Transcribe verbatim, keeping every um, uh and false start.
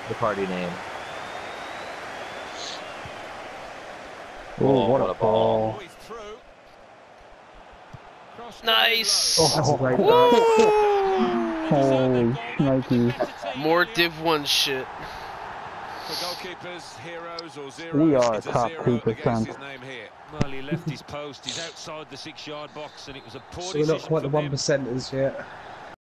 the party name. Oh, Oh, what, what a a ball. ball. Nice. Oh, that's a great Oh, holy shnikey. More Div one shit. For goalkeepers, heroes or zeros, We are it's a top zero two against percent. his name here. Well, he left his post. He's outside the six-yard box, and it was a poor So we're not decision quite the from one him. percenters yet.